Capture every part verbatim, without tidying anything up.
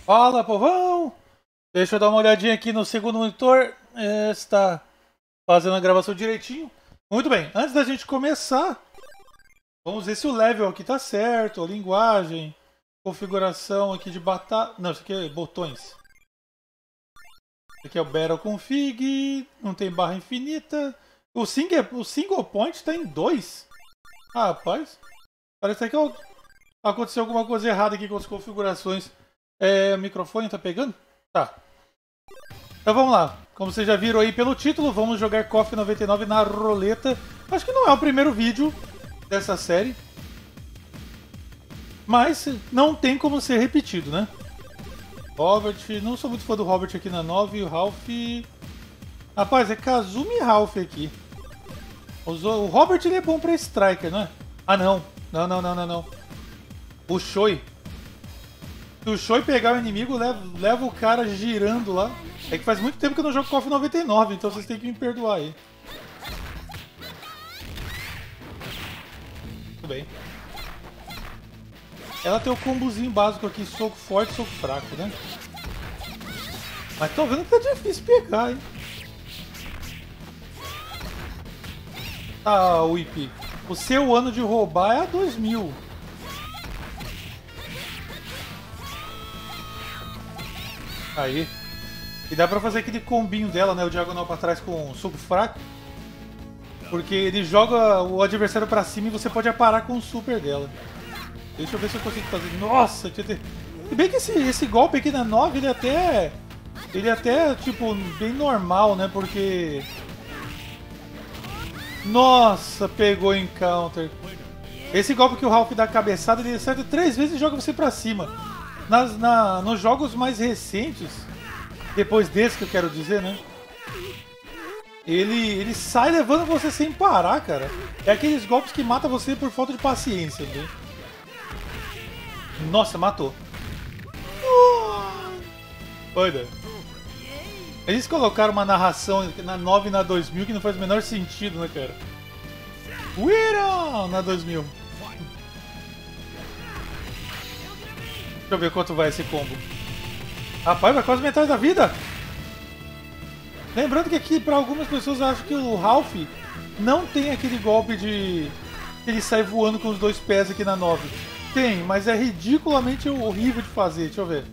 Fala, povão! Deixa eu dar uma olhadinha aqui no segundo monitor. É, está fazendo a gravação direitinho. Muito bem, antes da gente começar, vamos ver se o level aqui tá certo, a linguagem, configuração aqui de batata. Não, isso aqui é botões. Esse aqui é o Battle Config, não tem barra infinita. O single, o single point está em dois. Ah, rapaz, parece que aconteceu alguma coisa errada aqui com as configurações. É, o microfone tá pegando? Tá. Então vamos lá. Como vocês já viram aí pelo título, vamos jogar K O F noventa e nove na roleta. Acho que não é o primeiro vídeo dessa série. Mas não tem como ser repetido, né? Robert, não sou muito fã do Robert aqui na nove. O Ralph... Rapaz, é Kazumi Ralph aqui. O Robert ele é bom pra Striker, não é? Ah, não. Não, não, não, não, não. O Choi. Se o Choi pegar o inimigo, leva, leva o cara girando lá. É que faz muito tempo que eu não jogo K O F noventa e nove, então vocês têm que me perdoar aí. Tudo bem. Ela tem o combozinho básico aqui, soco forte, soco fraco, né? Mas tô vendo que tá difícil pegar, hein? Ah, o I P. O seu ano de roubar é a dois mil. Aí. E dá pra fazer aquele combinho dela, né? O diagonal pra trás com o soco fraco. Porque ele joga o adversário pra cima e você pode aparar com o super dela. Deixa eu ver se eu consigo fazer. Nossa, tinha ter... Se bem que esse, esse golpe aqui na nove, ele até... Ele até, tipo, bem normal, né? Porque... Nossa, pegou em counter. Esse golpe que o Ralph dá a cabeçada, ele acerta três vezes e joga você pra cima. Nas, na, nos jogos mais recentes, depois desse que eu quero dizer, né? Ele, ele sai levando você sem parar, cara. É aqueles golpes que matam você por falta de paciência, né? Nossa, matou. Olha. Eles colocaram uma narração na nove e na dois mil que não faz o menor sentido, né, cara? Wira! Na dois mil. Deixa eu ver quanto vai esse combo. Rapaz, vai quase metade da vida. Lembrando que aqui, pra algumas pessoas, eu acho que o Ralph não tem aquele golpe de... ele sai voando com os dois pés aqui na nove. Tem, mas é ridiculamente horrível de fazer. Deixa eu ver.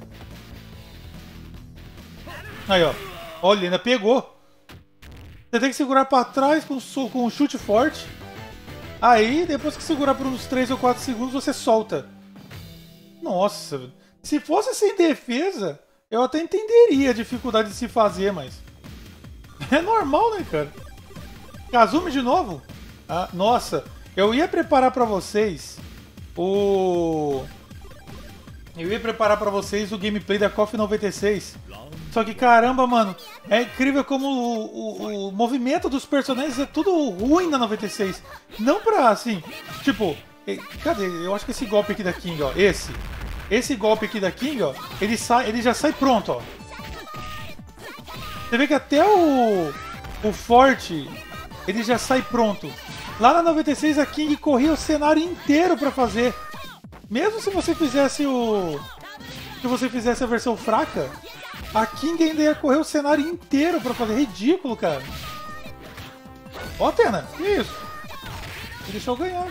Aí, ó. Olha, ainda pegou. Você tem que segurar pra trás com, com um chute forte. Aí, depois que segurar por uns três ou quatro segundos, você solta. Nossa, se fosse sem defesa, eu até entenderia a dificuldade de se fazer, mas... É normal, né, cara? Kazumi de novo? Ah, nossa, eu ia preparar pra vocês o... Eu ia preparar pra vocês o gameplay da K O F noventa e seis. Só que, caramba, mano, é incrível como o, o, o movimento dos personagens é tudo ruim na noventa e seis. Não pra, assim, tipo... Cadê? Eu acho que esse golpe aqui da King, ó, esse. Esse golpe aqui da King, ó, ele, sai, ele já sai pronto, ó. Você vê que até o, o forte, ele já sai pronto. Lá na noventa e seis a King corria o cenário inteiro pra fazer. Mesmo se você fizesse o... Se você fizesse a versão fraca, a King ainda ia correr o cenário inteiro pra fazer. Ridículo, cara. Ó, Atena, que isso? Ele deixou eu ganhar.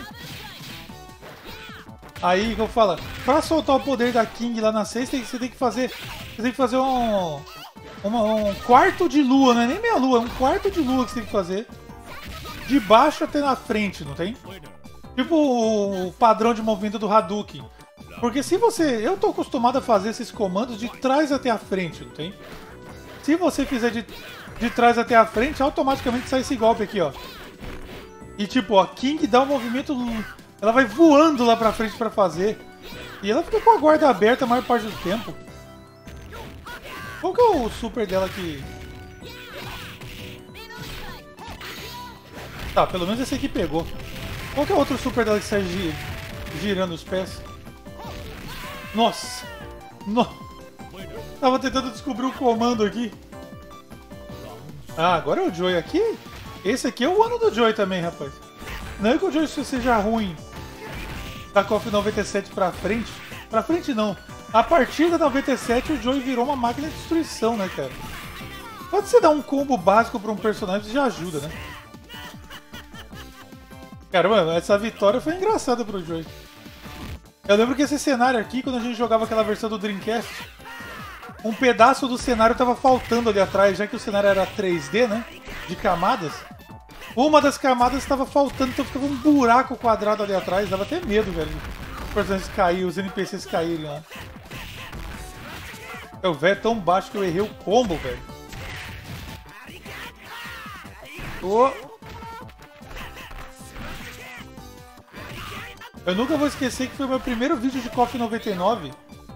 Aí que eu falo, pra soltar o poder da King lá na seis, você tem que fazer. Você tem que fazer um. Uma, um quarto de lua, não é nem meia lua, é um quarto de lua que você tem que fazer. De baixo até na frente, não tem? Tipo o padrão de movimento do Hadouken. Porque se você. Eu tô acostumado a fazer esses comandos de trás até a frente, não tem? Se você fizer de, de trás até a frente, automaticamente sai esse golpe aqui, ó. E tipo, ó, King dá um movimento. Ela vai voando lá pra frente pra fazer. E ela fica com a guarda aberta a maior parte do tempo. Qual que é o super dela aqui? Tá, pelo menos esse aqui pegou. Qual que é o outro super dela que sai girando os pés? Nossa! No... Tava tentando descobrir o comando aqui. Ah, agora é o Joy aqui? Esse aqui é o ano do Joy também, rapaz. Não é que o Joy seja ruim da K O F noventa e sete pra frente. Pra frente não. A partir da noventa e sete, o Joey virou uma máquina de destruição, né, cara? Pode você dar um combo básico pra um personagem, já ajuda, né? Caramba, essa vitória foi engraçada pro Joey. Eu lembro que esse cenário aqui, quando a gente jogava aquela versão do Dreamcast, um pedaço do cenário tava faltando ali atrás, já que o cenário era três D, né? De camadas. Uma das camadas estava faltando, então ficava um buraco quadrado ali atrás. Dava até medo, velho. Os personagens caírem, os N P Cs caírem lá. O velho é tão baixo que eu errei o combo, velho. Oh. Eu nunca vou esquecer que foi o meu primeiro vídeo de K O F noventa e nove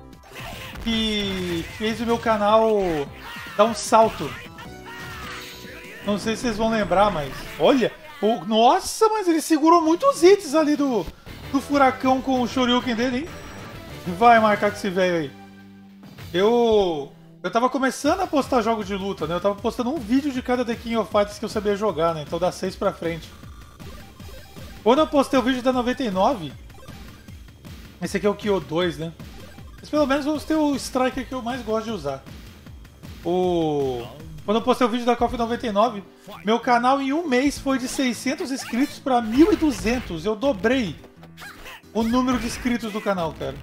que fez o meu canal dar um salto. Não sei se vocês vão lembrar, mas... Olha! O... Nossa, mas ele segurou muitos hits ali do, do furacão com o Shoryuken dele, hein? Vai marcar com esse velho aí. Eu... Eu tava começando a postar jogos de luta, né? Eu tava postando um vídeo de cada The King of Fighters que eu sabia jogar, né? Então dá seis pra frente. Quando eu postei o vídeo da noventa e nove... Esse aqui é o Kyo dois, né? Mas pelo menos vamos ter o Striker que eu mais gosto de usar. O... Quando eu postei o vídeo da K O F noventa e nove, meu canal em um mês foi de seiscentos inscritos para mil e duzentos. Eu dobrei o número de inscritos do canal, cara.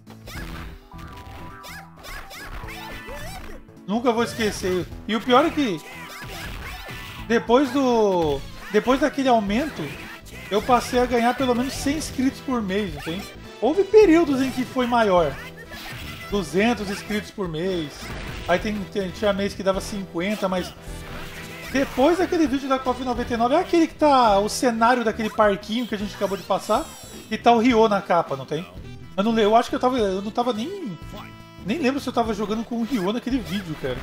Nunca vou esquecer. E o pior é que depois do depois daquele aumento, eu passei a ganhar pelo menos cem inscritos por mês, entende? Houve períodos em que foi maior. duzentos inscritos por mês. Aí tem, tem, tinha mês que dava cinquenta, mas depois daquele vídeo da K O F noventa e nove, é aquele que tá o cenário daquele parquinho que a gente acabou de passar e tá o Ryo na capa, não tem? Eu não eu acho que eu tava eu não tava nem nem lembro se eu tava jogando com o Ryo naquele vídeo, cara.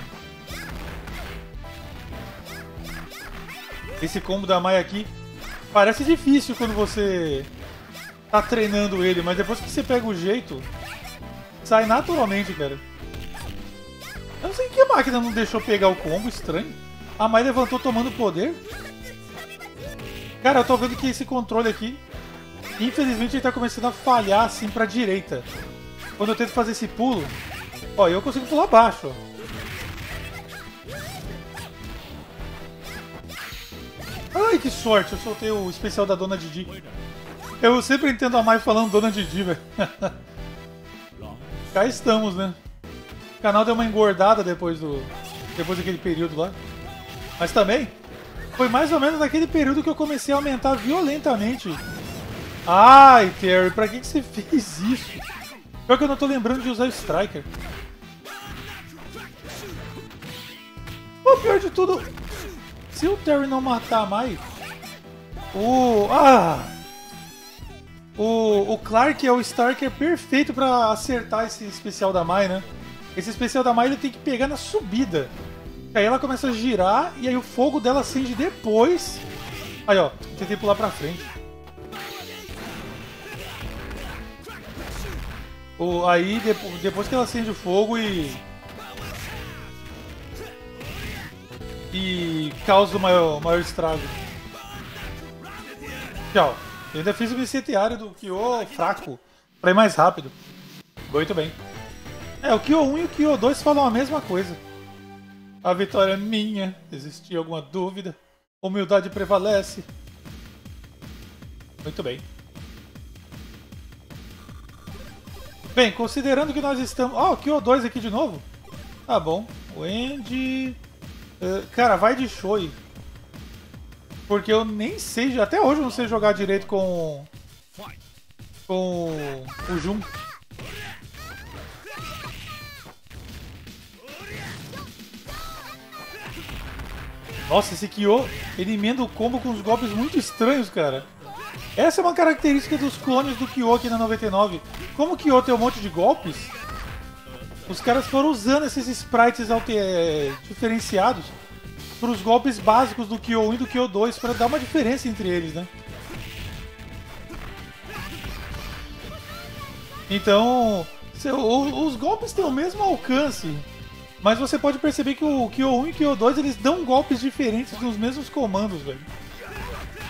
Esse combo da Mai aqui parece difícil quando você tá treinando ele, mas depois que você pega o jeito, sai naturalmente, cara. Eu não sei que a máquina não deixou pegar o combo, estranho. A Mai levantou tomando poder. Cara, eu tô vendo que esse controle aqui, infelizmente ele tá começando a falhar assim pra direita. Quando eu tento fazer esse pulo, ó, eu consigo pular baixo, ó. Ai, que sorte, eu soltei o especial da Dona Didi. Eu sempre entendo a Mai falando Dona Didi, velho. Cá estamos, né? O canal deu uma engordada depois do depois daquele período lá. Mas também foi mais ou menos naquele período que eu comecei a aumentar violentamente. Ai, Terry, pra que, que você fez isso? Pior que eu não tô lembrando de usar o Striker. O pior de tudo, se o Terry não matar a Mai, o... Ah! O, o Clark é o Starker perfeito pra acertar esse especial da Mai, né? Esse especial da Mai ele tem que pegar na subida. Aí ela começa a girar e aí o fogo dela acende depois. Aí ó, tentei pular pra frente. O, aí depois, depois que ela acende o fogo e... E causa o maior, maior estrago. Tchau. Eu ainda fiz o bicetiário do Kyo fraco, pra ir mais rápido. Muito bem. É, o Kyo um e o Kyo dois falam a mesma coisa. A vitória é minha. Existia alguma dúvida? Humildade prevalece. Muito bem. Bem, considerando que nós estamos... Ó, oh, o Kyo dois aqui de novo? Tá bom. O Andy... Uh, cara, vai de Shoei. Porque eu nem sei, até hoje eu não sei jogar direito com com o Jun. Nossa, esse Kyo, ele emenda o combo com uns golpes muito estranhos, cara. Essa é uma característica dos clones do Kyo aqui na noventa e nove. Como o Kyo tem um monte de golpes, os caras foram usando esses sprites alter... diferenciados para os golpes básicos do Kyo um e do Kyo dois, para dar uma diferença entre eles, né? Então, os golpes têm o mesmo alcance, mas você pode perceber que o Kyo um e o Kyo dois eles dão golpes diferentes nos mesmos comandos, velho.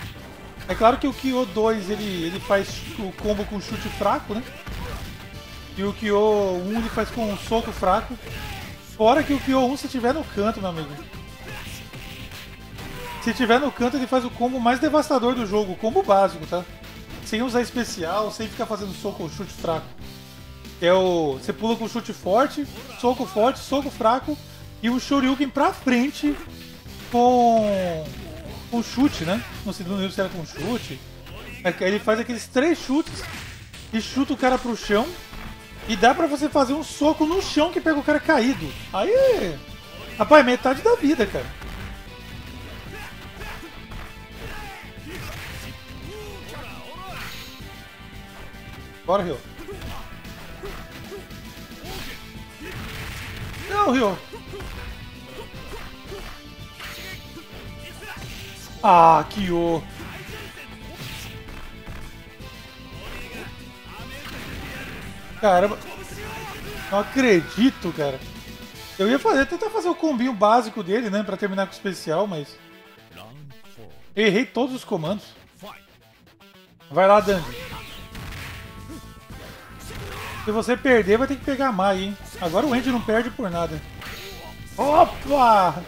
É claro que o Kyo dois ele, ele faz o combo com chute fraco, né? E o Kyo um ele faz com um soco fraco. Fora que o Kyo um, se tiver no canto, meu amigo. Se tiver no canto, ele faz o combo mais devastador do jogo. O combo básico, tá? Sem usar especial, sem ficar fazendo soco ou chute fraco. É o... Você pula com chute forte, soco forte, soco fraco. E um Shoryuken pra frente com... com chute, né? Não sei se era com chute. Aí ele faz aqueles três chutes e chuta o cara pro chão. E dá pra você fazer um soco no chão que pega o cara caído. Aí, rapaz, metade da vida, cara. Bora, Ryo. Não, Ryo. Ah, Kyo. Caramba, não acredito, cara. Eu ia fazer, tentar fazer o combinho básico dele, né, pra terminar com o especial, mas... errei todos os comandos. Vai lá, Dandy. Se você perder, vai ter que pegar a Mai, hein. Agora o Andy não perde por nada. Opa!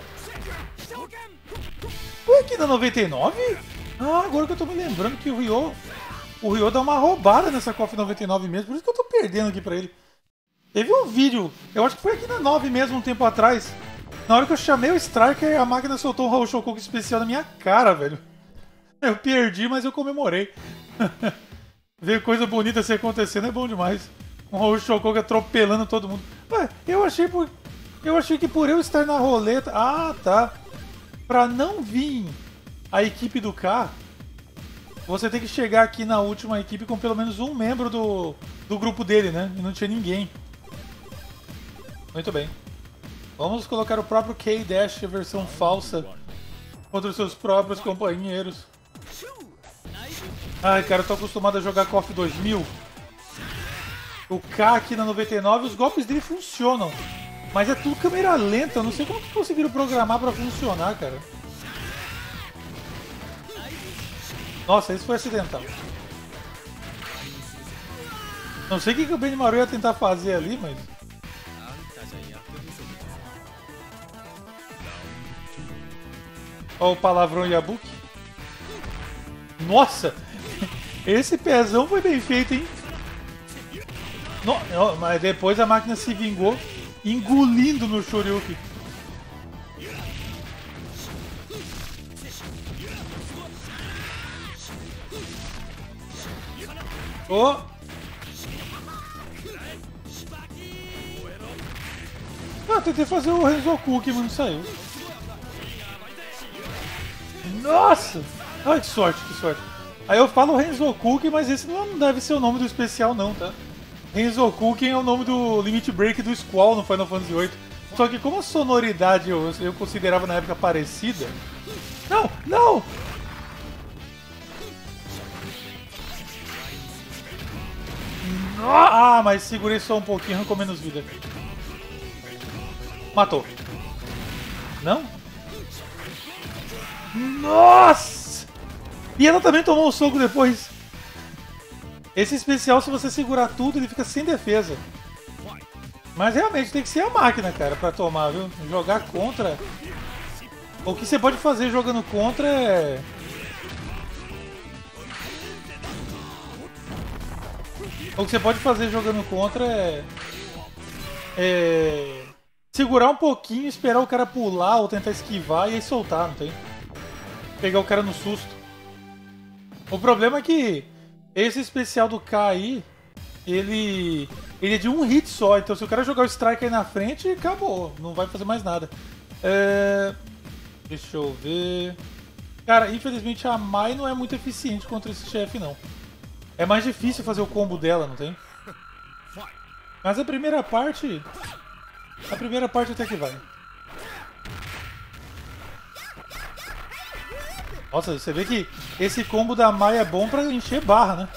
Foi aqui na noventa e nove? Ah, agora que eu tô me lembrando que o Ryo... O Ryo dá uma roubada nessa K O F noventa e nove mesmo, por isso que eu tô perdendo aqui pra ele. Teve um vídeo, eu acho que foi aqui na nove mesmo, um tempo atrás. Na hora que eu chamei o Striker, a máquina soltou um Raul Shokoku especial na minha cara, velho. Eu perdi, mas eu comemorei. Ver coisa bonita assim acontecendo é bom demais. Um Raul Shokoku atropelando todo mundo. Ué, eu achei por... Eu achei que por eu estar na roleta... Ah, tá. Pra não vir a equipe do K... Você tem que chegar aqui na última equipe com pelo menos um membro do, do grupo dele, né? E não tinha ninguém. Muito bem. Vamos colocar o próprio K-Dash, versão falsa, contra os seus próprios companheiros. Ai, cara, eu tô acostumado a jogar K O F dois mil. O K aqui na noventa e nove, os golpes dele funcionam. Mas é tudo câmera lenta, eu não sei como que conseguiram programar pra funcionar, cara. Nossa, isso foi acidental. Não sei o que, que o Benimaru ia tentar fazer ali, mas... Olha o palavrão Yabuki. Nossa! Esse pezão foi bem feito, hein? No... Mas depois a máquina se vingou, engolindo no Shoryuken. Oh. Ah, tentei fazer o Renzoku, mas não saiu. Nossa! Ai, que sorte, que sorte. Aí eu falo Renzoku, mas esse não deve ser o nome do especial não, tá? Renzoku é o nome do Limit Break do Squall no Final Fantasy oito. Só que como a sonoridade eu, eu considerava na época parecida... Não, não! Ah, mas segurei só um pouquinho, arrancou menos vida. Matou. Não? Nossa! E ela também tomou um soco depois. Esse especial, se você segurar tudo, ele fica sem defesa. Mas realmente tem que ser a máquina, cara, pra tomar, viu? Jogar contra... O que você pode fazer jogando contra é... O que você pode fazer jogando contra é... é... segurar um pouquinho, esperar o cara pular ou tentar esquivar e aí soltar, não tem? Pegar o cara no susto. O problema é que esse especial do K aí, ele... ele é de um hit só, então se o cara jogar o strike aí na frente, acabou, não vai fazer mais nada. É... Deixa eu ver... Cara, infelizmente a Mai não é muito eficiente contra esse chefe não. É mais difícil fazer o combo dela, não tem? Mas a primeira parte... A primeira parte até que vai. Nossa, você vê que esse combo da Mai é bom pra encher barra, né?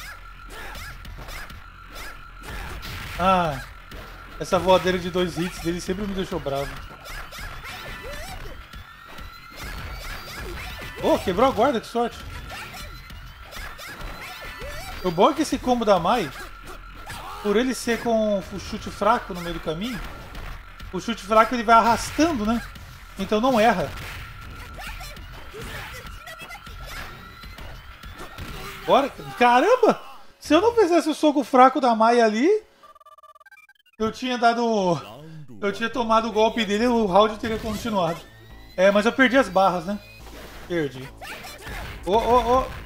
Ah, essa voadeira de dois hits dele sempre me deixou bravo. Oh, quebrou a guarda, que sorte. O bom é que esse combo da Mai, por ele ser com o chute fraco no meio do caminho, o chute fraco ele vai arrastando, né? Então não erra. Bora. Caramba! Se eu não fizesse o soco fraco da Maia ali, eu tinha dado... Eu tinha tomado o golpe dele e o round teria continuado. É, mas eu perdi as barras, né? Perdi. Ô, ô, ô.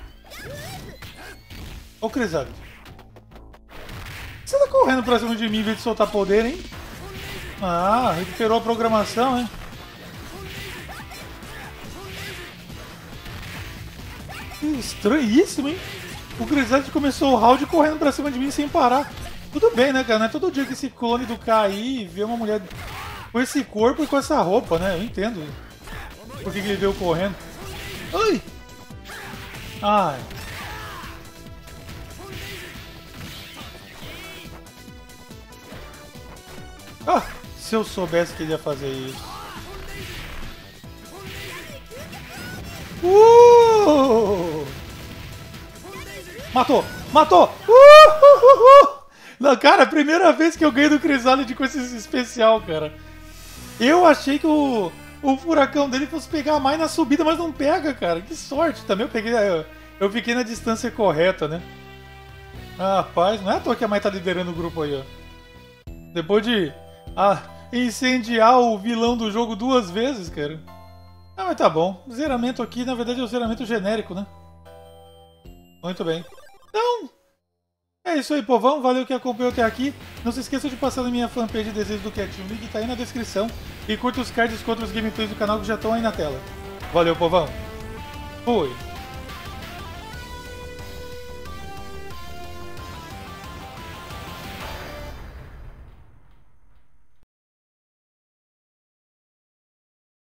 Ô, Crisálida. Você tá correndo pra cima de mim em vez de soltar poder, hein? Ah, recuperou a programação, hein? Que estranhíssimo, hein? O Crisálida começou o round correndo pra cima de mim sem parar. Tudo bem, né, cara? Não é todo dia que esse clone do K aí vê uma mulher com esse corpo e com essa roupa, né? Eu entendo por que ele veio correndo. Ai! Ai! Ah! Se eu soubesse que ele ia fazer isso. Uh! Matou! Matou! Uh, uh, uh, uh. Não, cara, primeira vez que eu ganhei do Crisálida com esse especial, cara. Eu achei que o, o furacão dele fosse pegar mais na subida, mas não pega, cara. Que sorte. Também eu peguei. Eu, eu fiquei na distância correta, né? Ah, rapaz, não é à toa que a Mai tá liderando o grupo aí, ó. Depois de ah, incendiar o vilão do jogo duas vezes, cara. Ah, mas tá bom. O zeramento aqui, na verdade, é o zeramento genérico, né? Muito bem. Então, é isso aí, povão. Valeu que acompanhou até aqui. Não se esqueça de passar na minha fanpage Desejos do Cat. O link tá aí na descrição. E curta os cards contra os gameplays do canal que já estão aí na tela. Valeu, povão. Fui.